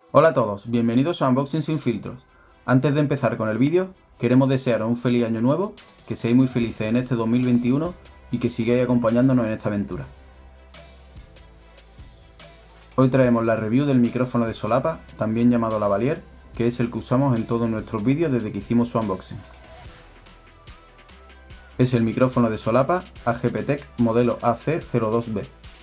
Hola a todos, bienvenidos a Unboxing sin filtros. Antes de empezar con el vídeo, queremos desearos un feliz año nuevo, que seáis muy felices en este 2021 y que sigáis acompañándonos en esta aventura. Hoy traemos la review del micrófono de solapa, también llamado lavalier, que es el que usamos en todos nuestros vídeos desde que hicimos su unboxing. Es el micrófono de solapa AGPTEK modelo AC02B.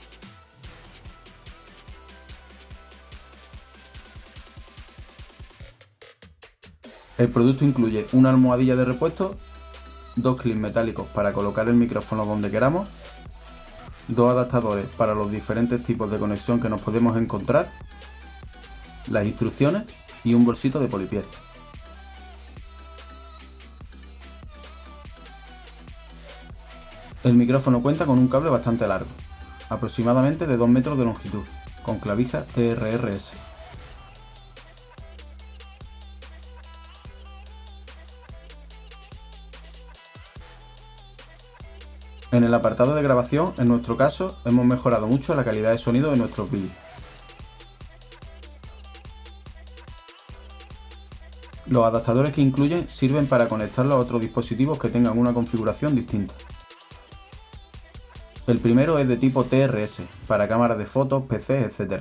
El producto incluye una almohadilla de repuesto, dos clips metálicos para colocar el micrófono donde queramos, dos adaptadores para los diferentes tipos de conexión que nos podemos encontrar, las instrucciones y un bolsito de polipiel. El micrófono cuenta con un cable bastante largo, aproximadamente de 2 metros de longitud, con clavija TRRS. En el apartado de grabación, en nuestro caso, hemos mejorado mucho la calidad de sonido de nuestros vídeos. Los adaptadores que incluyen sirven para conectarlos a otros dispositivos que tengan una configuración distinta. El primero es de tipo TRS, para cámaras de fotos, PCs, etc.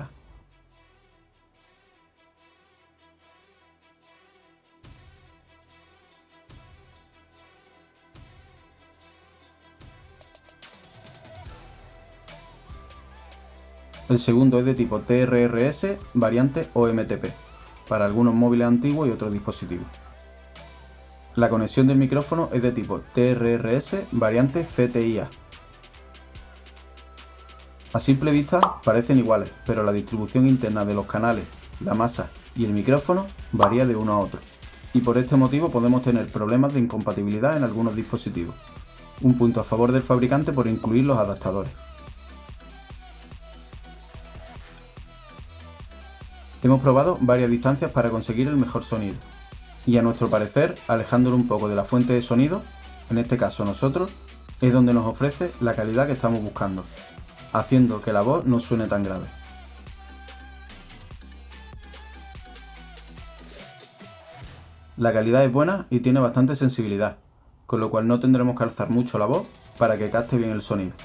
El segundo es de tipo TRRS, variante OMTP, para algunos móviles antiguos y otros dispositivos. La conexión del micrófono es de tipo TRRS, variante CTIA. A simple vista parecen iguales, pero la distribución interna de los canales, la masa y el micrófono varía de uno a otro, y por este motivo podemos tener problemas de incompatibilidad en algunos dispositivos. Un punto a favor del fabricante por incluir los adaptadores. Hemos probado varias distancias para conseguir el mejor sonido, y a nuestro parecer, alejándolo un poco de la fuente de sonido, en este caso nosotros, es donde nos ofrece la calidad que estamos buscando, haciendo que la voz no suene tan grave. La calidad es buena y tiene bastante sensibilidad, con lo cual no tendremos que alzar mucho la voz para que capte bien el sonido.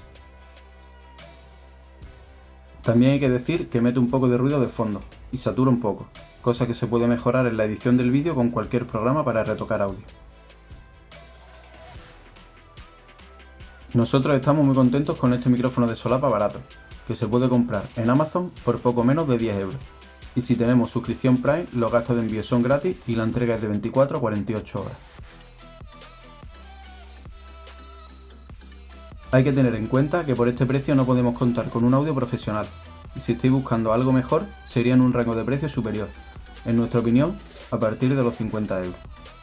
También hay que decir que mete un poco de ruido de fondo y satura un poco, cosa que se puede mejorar en la edición del vídeo con cualquier programa para retocar audio. Nosotros estamos muy contentos con este micrófono de solapa barato, que se puede comprar en Amazon por poco menos de 10 euros. Y si tenemos suscripción Prime, los gastos de envío son gratis y la entrega es de 24 a 48 horas. Hay que tener en cuenta que por este precio no podemos contar con un audio profesional, y si estáis buscando algo mejor, sería en un rango de precio superior, en nuestra opinión, a partir de los 50 euros.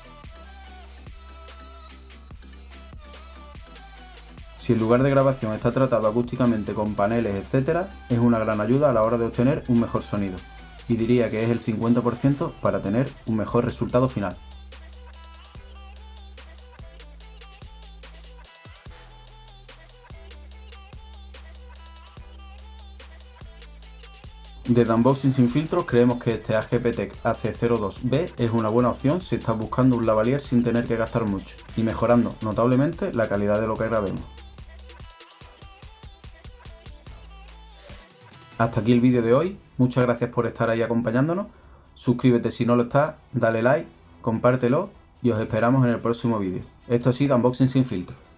Si el lugar de grabación está tratado acústicamente con paneles, etc., es una gran ayuda a la hora de obtener un mejor sonido, y diría que es el 50% para tener un mejor resultado final. Desde Unboxing sin filtros creemos que este AGPTEK AC02B es una buena opción si estás buscando un lavalier sin tener que gastar mucho y mejorando notablemente la calidad de lo que grabemos. Hasta aquí el vídeo de hoy, muchas gracias por estar ahí acompañándonos, suscríbete si no lo estás, dale like, compártelo y os esperamos en el próximo vídeo. Esto ha sido Unboxing sin filtros.